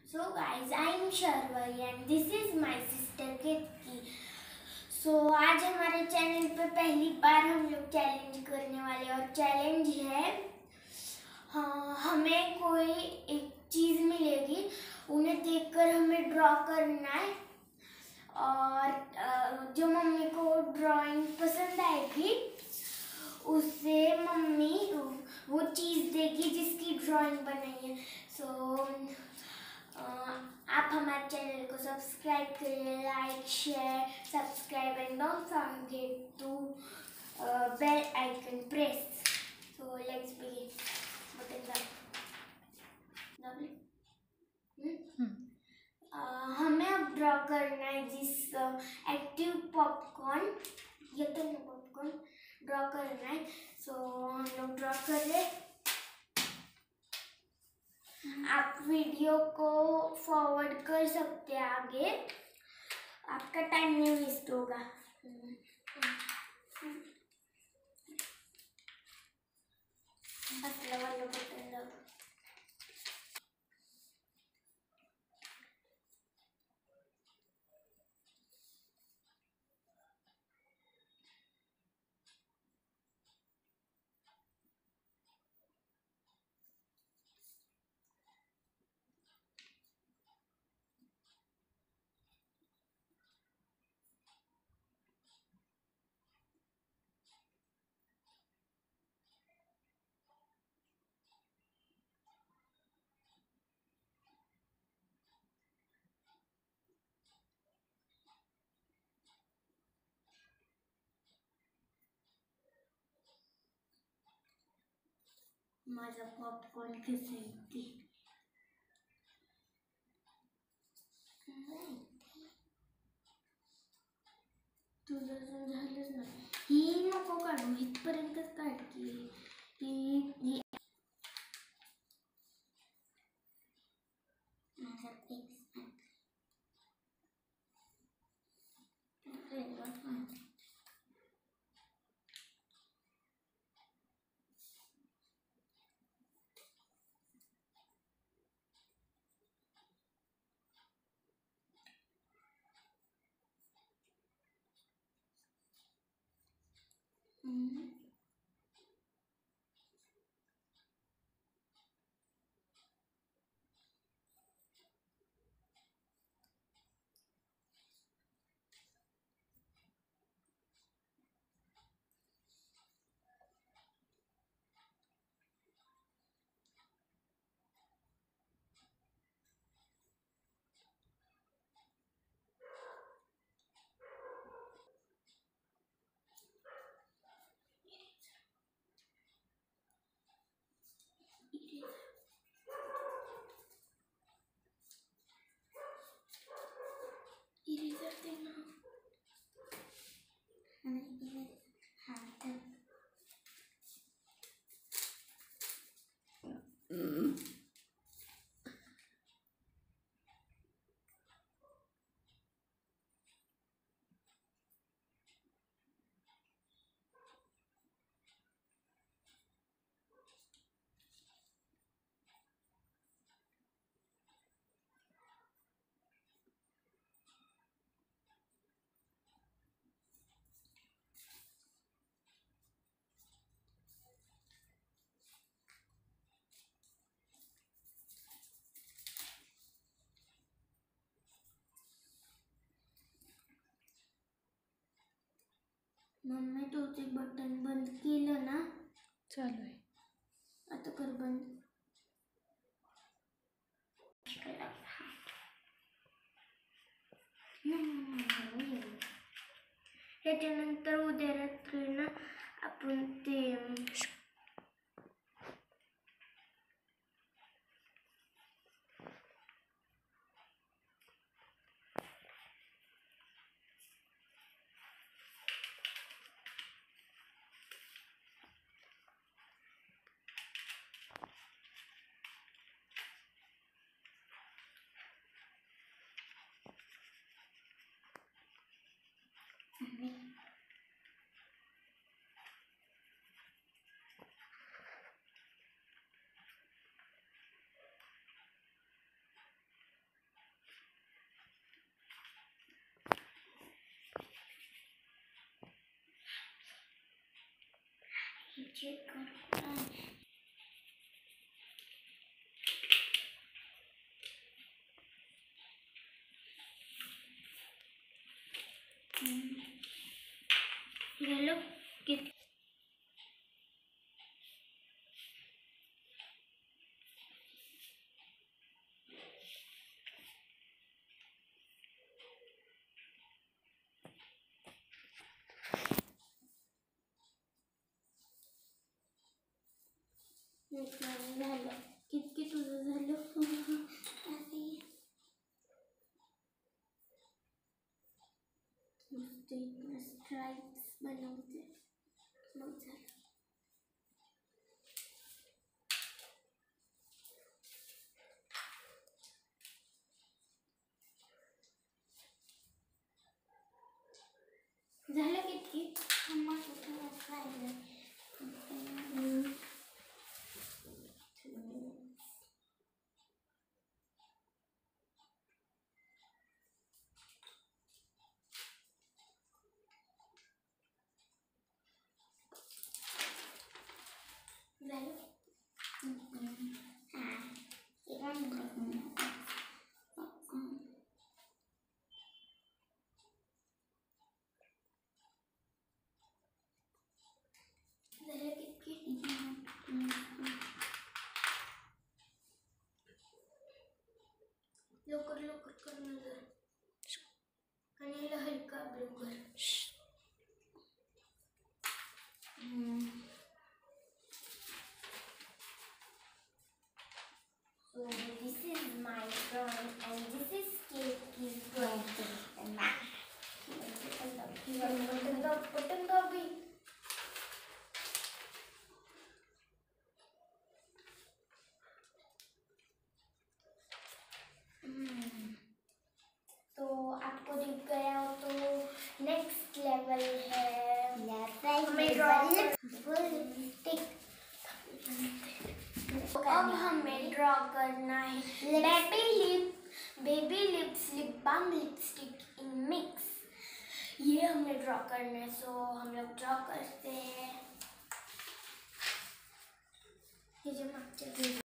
So guys, I am Sharvari and this is my sister Ketaki. आज हमारे channel पे पहली बार हम लोग चैलेंज करने वाले और चैलेंज है हमें कोई एक चीज़ मिलेगी, उन्हें देखकर हमें ड्रॉ करना है और जो मम्मी को ड्राइंग पसंद आएगी उससे मम्मी वो चीज़ देगी जिसकी ड्राइंग बनाई है। आप हमारे चैनल को सब्सक्राइब करिए, like share subscribe and don't forget to bell icon press. So let's begin. Button हमें अब ड्रॉ करना है जिस एक्टिव पॉपकॉर्न, ये तो नहीं पॉपकॉर्न ड्रॉ करना है। हम लोग ड्रॉ कर रहे। आप वीडियो को फॉरवर्ड कर सकते हैं आगे, आपका टाइम नहीं वेस्ट होगा। असला वाला बटन दबाओ। माझा पॉपकॉर्न घसरती तुझं अजून झालंच ना, ही नको काढू, इथपर्यंतच काढ की ही माझा इरेजर देना मम्मी तो ते बटन बंद केलं ना, चालू आहे आता कर बंद। त्याच्यानंतर उद्या रात्री ना आपण ते चेक करना है। हेलो कित झालं कितके तुझं झालं आणि स्ट्राइप्स बनवते मग झालं झालं किती मम्मा तुझं राहिलं लवकर लवकर कर ना जरा आणि हलका ब्लू कर So this is my drawing and this is Ketki's drawing and button dobby. तो आपको दिख गया हो तो नेक्स्ट लेवल है हमें अब हमें ड्रॉ करना है baby lips lip balm lipstick in mix ये हमें ड्रॉ करना है सो हम लोग ड्रॉ करते हैं ये जो